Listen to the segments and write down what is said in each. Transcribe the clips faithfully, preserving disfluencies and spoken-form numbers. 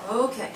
Okay.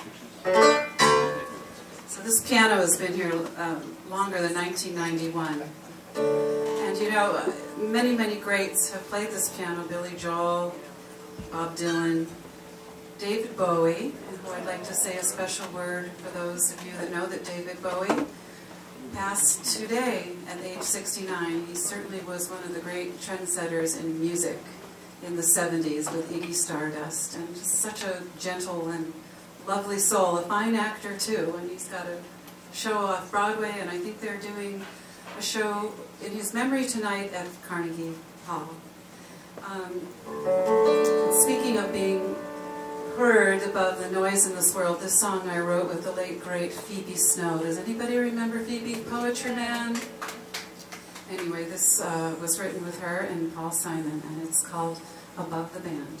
So this piano has been here um, longer than nineteen ninety-one. And you know, many, many greats have played this piano. Billy Joel, Bob Dylan, David Bowie, and who I'd like to say a special word for those of you that know that David Bowie passed today at age sixty-nine. He certainly was one of the great trendsetters in music in the seventies with Iggy Stardust, and just such a gentle and lovely soul, a fine actor too, and he's got a show off Broadway, and I think they're doing a show in his memory tonight at Carnegie Hall. Um, speaking of being heard above the noise in this world, this song I wrote with the late great Phoebe Snow. Does anybody remember Phoebe, Poetry Man? Anyway, this uh, was written with her and Paul Simon, and it's called Above the Band.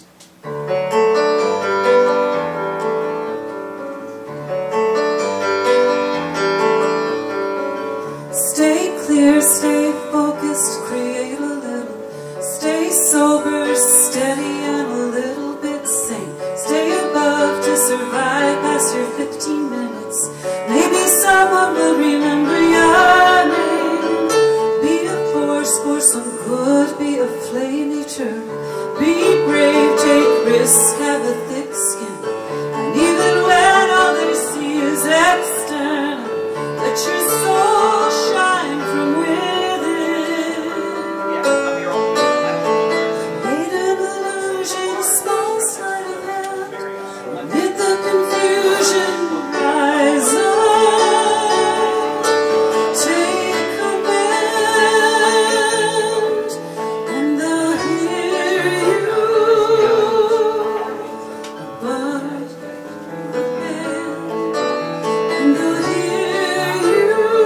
Stay clear, stay focused, create a little. Stay sober, steady, and a little bit sane. Stay above to survive past your fifteen minutes. Maybe someone will remember your name. Be a force for some good, be a flame eternal. Be brave, take risks, have a thick skin. And even when all they see is external, let your soul shine from within. Made an illusion, a small sleight of hand. Amid the confusion, rise up. Take command, and they'll hear you above the band. And they'll hear you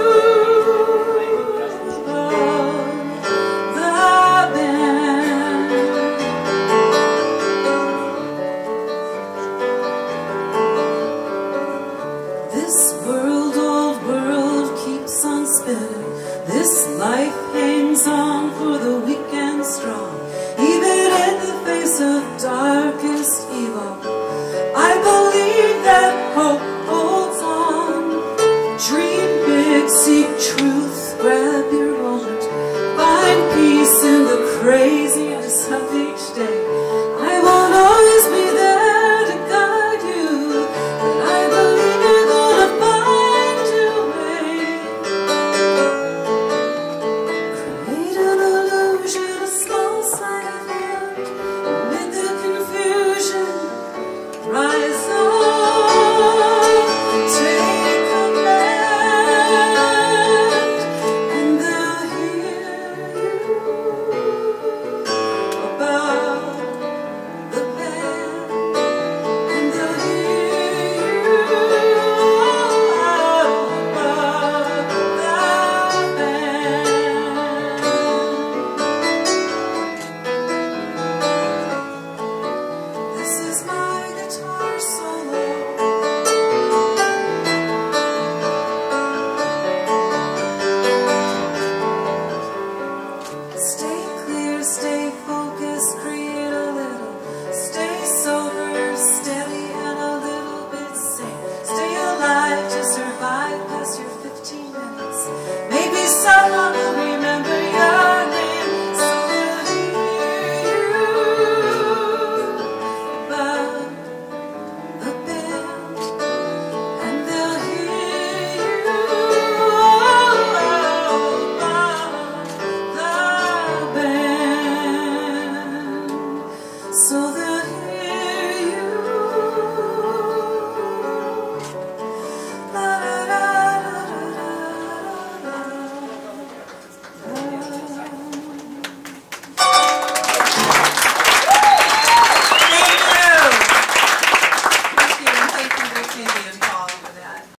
above the band. This world, old world, keeps on spinning. This life hangs on for the weak and strong. Even in the face of darkest evil, I believe that hope holds on. Dream big, seek truth.